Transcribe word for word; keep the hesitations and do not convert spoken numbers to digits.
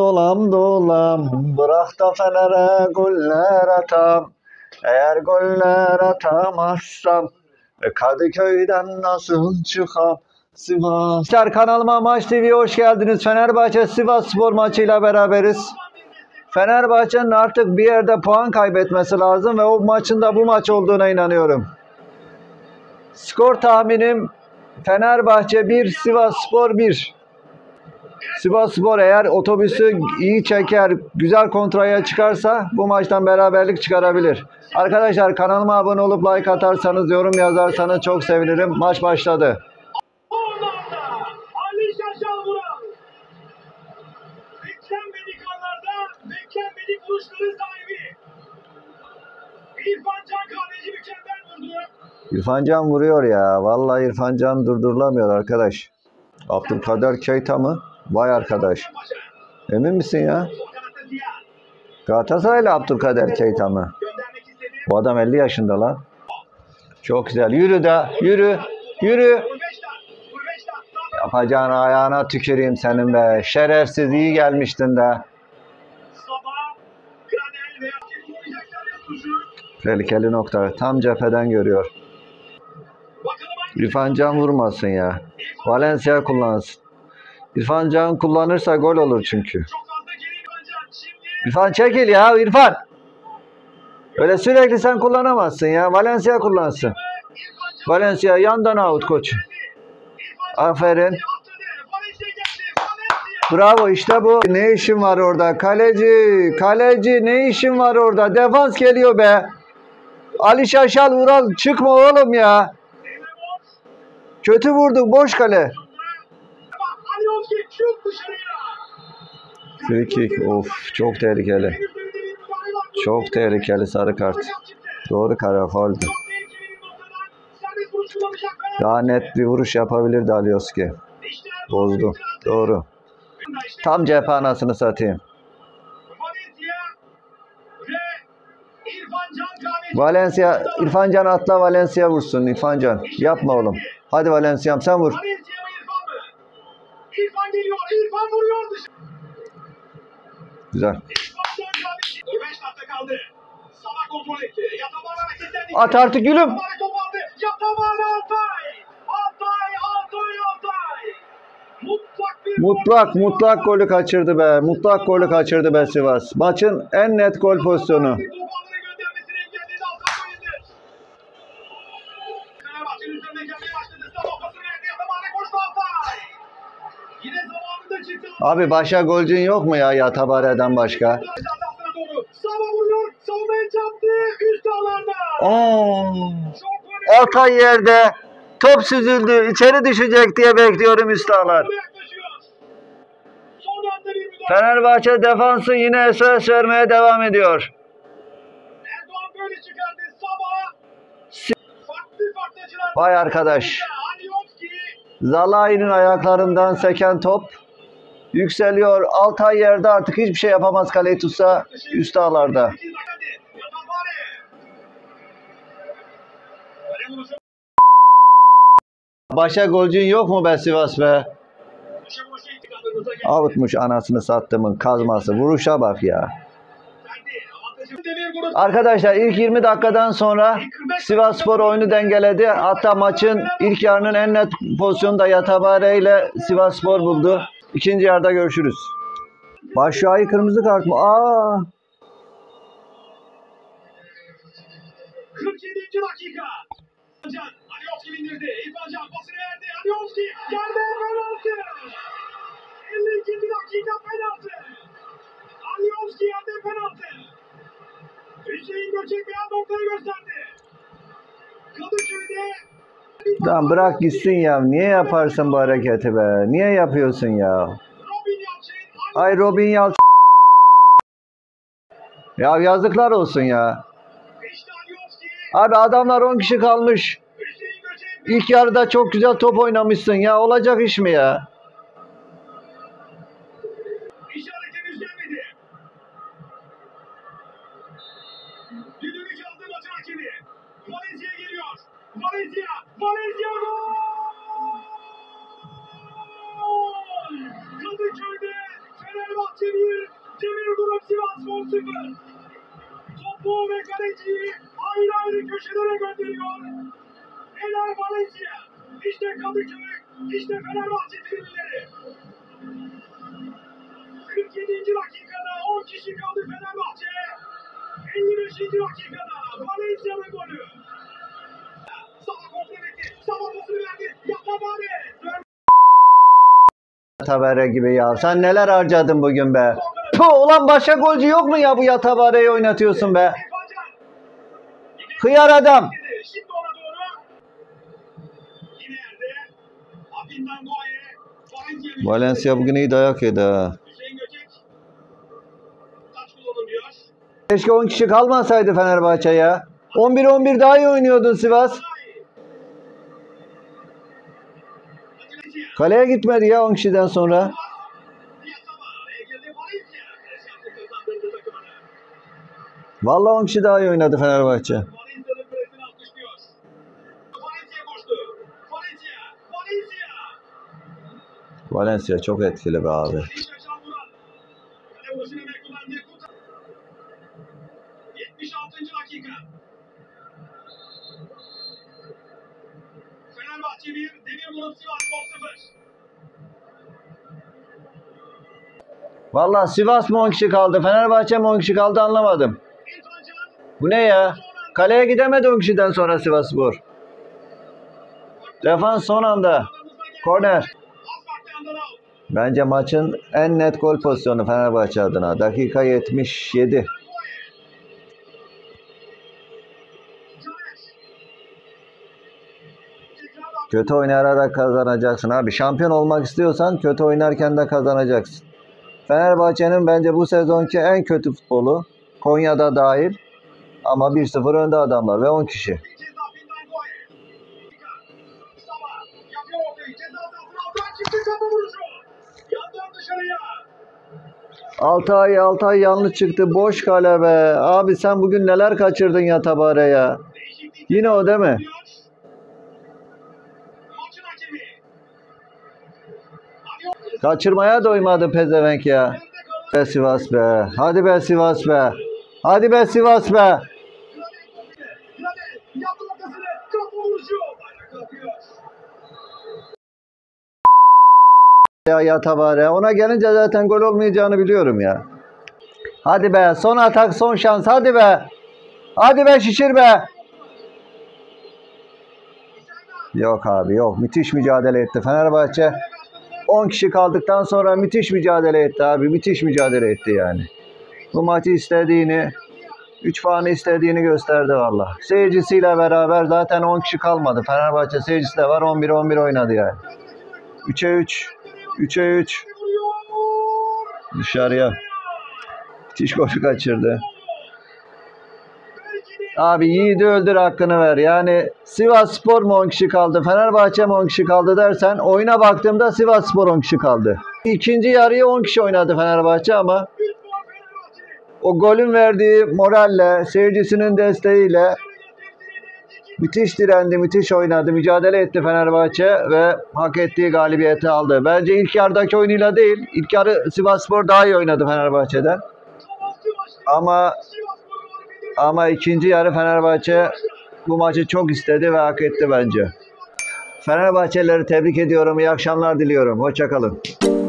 dolam dolam, bırak da Fener'e goller atam. Eğer goller atamazsam Kadıköy'den nasıl çıkam? Sivas. Kanalıma Maç T V'ye hoş geldiniz. Fenerbahçe Sivasspor maçıyla beraberiz. Fenerbahçe'nin artık bir yerde puan kaybetmesi lazım ve o maçın da bu maç olduğuna inanıyorum. Skor tahminim Fenerbahçe bir, Sivasspor bir. Sivasspor eğer otobüsü iyi çeker, güzel kontraya çıkarsa bu maçtan beraberlik çıkarabilir. Arkadaşlar kanalıma abone olup like atarsanız, yorum yazarsanız çok sevinirim. Maç başladı. Beklenmedik anlarda, beklenmedik vuruşların sahibi. İrfan Can kaleci mükemmel vurdu. İrfan Can vuruyor ya. Vallahi İrfan Can durdurulamıyor arkadaş. Abdülkadir Keita mı? Vay arkadaş. Emin misin ya? Galatasaraylı Abdülkadir Keita mı? Bu adam elli yaşında lan. Çok güzel. Yürü de. Yürü. Yürü. Yapacağın ayağına tüküreyim senin be. Şerefsiz, iyi gelmiştin de. Tehlikeli nokta. Tam cepheden görüyor. İrfan Can vurmasın ya. Valencia kullansın. İrfan Can kullanırsa gol olur çünkü. İrfan çekil ya İrfan. Öyle sürekli sen kullanamazsın ya. Valencia kullansın. Valencia yandan out koç. Aferin. Bravo, işte bu. Ne işin var orada? Kaleci. Kaleci ne işin var orada? Defans geliyor be. Ali Şaşal Vural çıkma oğlum ya. Kötü vurduk, boş kale. Free kick. Of, çok tehlikeli. Çok tehlikeli sarı kart. Doğru karar, fauldü. Daha net bir vuruş yapabilirdi Alioski. Bozdu. Doğru. Tam cephe anasını satayım. Valencia, İrfan Can atla, Valencia vursun. İrfan Can. Yapma oğlum. Hadi Valencia'm sen vur. Güzel. At artık gülüm. Mutlak mutlak golü kaçırdı be. Mutlak golü kaçırdı be Sivas. Maçın en net gol pozisyonu. Abi başka golcün yok mu ya Yatabare'den başka? Aa, Altay yerde top süzüldü. İçeri düşecek diye bekliyorum üstalar. Fenerbahçe defansı yine S O S vermeye devam ediyor. Vay arkadaş. Zalai'nin ayaklarından seken top yükseliyor. Altay yerde artık hiçbir şey yapamaz kaleyi tutsa üst ağlarda. Başka golcün yok mu be Sivas be? Avutmuş anasını sattımın kazması. Vuruşa bak ya. Arkadaşlar ilk yirmi dakikadan sonra Sivasspor oyunu dengeledi. Hatta maçın ilk yarının en net pozisyonu da Yatabare ile Sivasspor buldu. İkinci yarıda görüşürüz. Başşuayı kırmızı kart mı? Aa! kırk yedinci dakika. Alioski bindirdi. İrfan Can pasını verdi. Alioski yerde penaltı. elli ikinci dakika penaltı. Alioski yerde penaltı. Hüseyin Göçek beyaz noktayı gösterdi. Kadıköy'de Lan bırak gitsin ya. Niye yaparsın bu hareketi be? Niye yapıyorsun ya? Robin Yalçın. Ay Robin Yalçın. Ya yazıklar olsun ya. İşte Alioski. Abi adamlar on kişi kalmış. Hüseyin Göçek. İlk yarıda çok güzel top oynamışsın ya. Olacak iş mi ya? İşareti düzenledi. Düdüğü çaldı maçın hakemi. Valencia geliyor. Valencia. Valencia gol! Kadıköy'de Fenerbahçe bir. Sivasspor sıfır. Topu ve kaleciyi ayrı ayrı köşelere gönderiyor. Ener Valencia. İşte Kadıköy, işte Fenerbahçe tribünleri. kırk yedinci dakikada on kişi kaldı Fenerbahçe. elli beşinci dakikada Valencia'nın golü. Sağ kontrol etti. Sağ pasını verdi. Yatabare. Yatabare gibi ya. Sen neler harcadın bugün be? Puh, ulan başka golcü yok mu ya bu Yatabare'yi oynatıyorsun be? Hıyar adam. Şimdi ona doğru. Yine yerde. Abinden Goye. Valencia bugün iyi dayak yedi ha. Hüseyin Göçek. Taç kullanılıyor. Keşke on kişi kalmasaydı Fenerbahçe ya. on bir on bir daha iyi oynuyordun Sivas. Kaleye gitmedi ya on kişiden sonra. Vallahi on kişi daha iyi oynadı Fenerbahçe. Valencia çok etkili be abi. yetmiş altıncı dakika. Fenerbahçe bir, Demirburun Sivasspor sıfır. Vallahi Sivas mı on kişi kaldı, Fenerbahçe mi on kişi kaldı anlamadım. İrfan Can, Bu ne ya? Kaleye gidemedi on kişiden sonra Sivasspor. Defans son anda. Korner. az vakti yandan al. Bence maçın en net gol pozisyonu Fenerbahçe adına. Dakika yetmiş yedi. Kötü oynayarak kazanacaksın abi. Şampiyon olmak istiyorsan kötü oynarken de kazanacaksın. Fenerbahçe'nin bence bu sezonki en kötü futbolu. Konya'da dahil. Ama bir sıfır önde adamlar ve on kişi. Altay Altay yanlış çıktı. Boş kale be. Abi sen bugün neler kaçırdın ya Tabare ya. Yine o değil mi? Kaçırmaya doymadı pezevenk ya. Be Sivas be. Hadi be Sivas be. Hadi be Sivas be. Ya Yatabare. Ona gelince zaten gol olmayacağını biliyorum ya. Hadi be. Son atak, son şans. Hadi be. Hadi be şişir be. Yok abi yok. Müthiş mücadele etti Fenerbahçe. on kişi kaldıktan sonra müthiş mücadele etti abi. Müthiş mücadele etti yani. Bu maçı istediğini, üç puanı istediğini gösterdi valla. Seyircisiyle beraber zaten on kişi kalmadı. Fenerbahçe seyircisi de var. on bir on bir oynadı yani. üçe üç. üçe üç. Dışarıya. Müthiş golü kaçırdı. Abi yiğidi öldür hakkını ver. Yani Sivasspor mu on kişi kaldı, Fenerbahçe mi on kişi kaldı dersen oyuna baktığımda Sivasspor on kişi kaldı. İkinci yarıyı on kişi oynadı Fenerbahçe ama o golün verdiği moralle, seyircisinin desteğiyle müthiş direndi, müthiş oynadı, mücadele etti Fenerbahçe ve hak ettiği galibiyeti aldı. Bence ilk yarıdaki oyunuyla değil, ilk yarı Sivasspor daha iyi oynadı Fenerbahçe'den. Ama Ama ikinci yarı Fenerbahçe bu maçı çok istedi ve hak etti bence. Fenerbahçelileri tebrik ediyorum. İyi akşamlar diliyorum. Hoşça kalın.